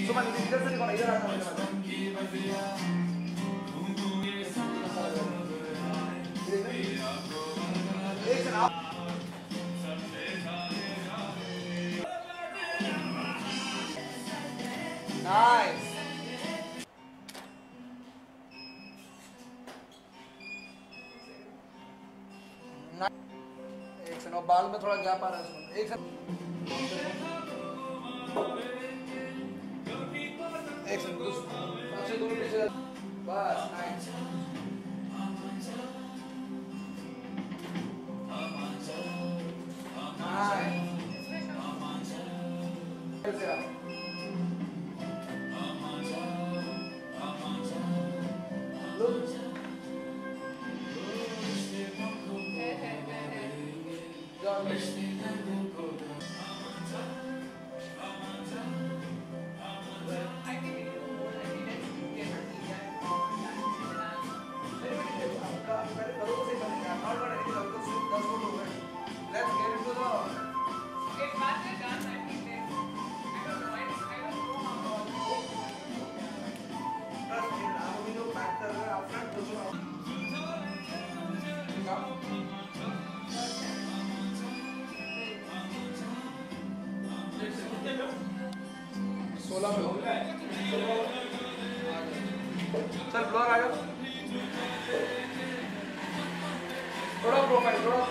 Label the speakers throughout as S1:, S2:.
S1: सुमन इधर से निकल इधर आना मुझे मत एक सेकंड आप नाइस एक सेकंड और बाल में थोड़ा गैप आ रहा है सुमन एक सेकंड एक सेकंड अच्छे दोनों पीछे बस नाइस चल ब्लर आ जाओ थोड़ा प्रोफाइल थोड़ा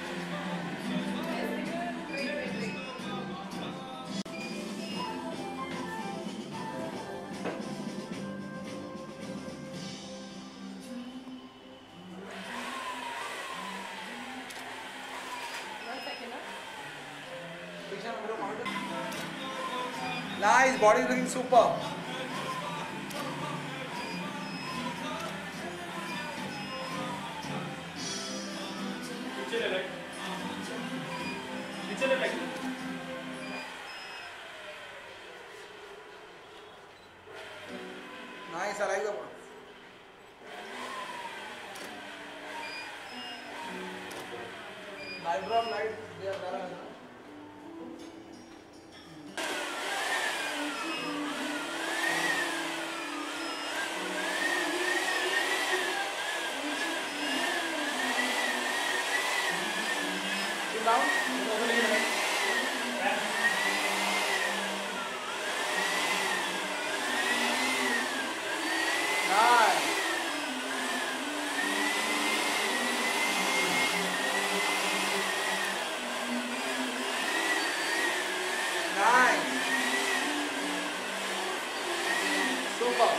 S1: Nice, body is looking super. Nice, I like the one. Eyebrow light, they are better. Down. Nice. Nice. Super.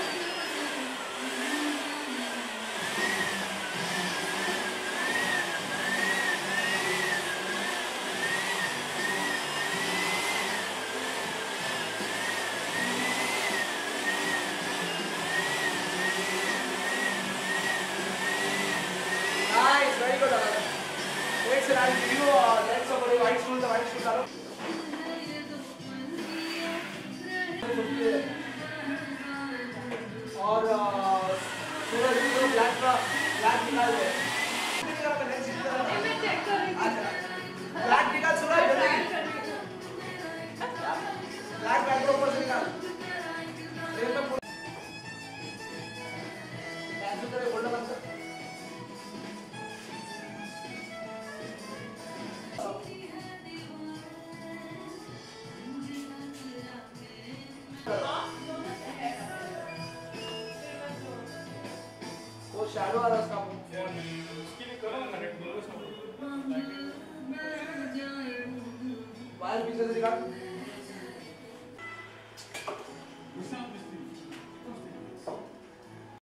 S1: Nice, very good. Next, I'll give you legs over the white stool. The white stool, डालो. और सूरज को black निकाल दे. Black निकाल सूरज जल्दी. Black back को ऊपर से निकाल. रेल में पूरा. ऐसे तरह होल्ड बंद कर. वो शैडो आ रहा है उसका उसके लिए करो कनेक्ट करो उसको वायर पीछे से निकाल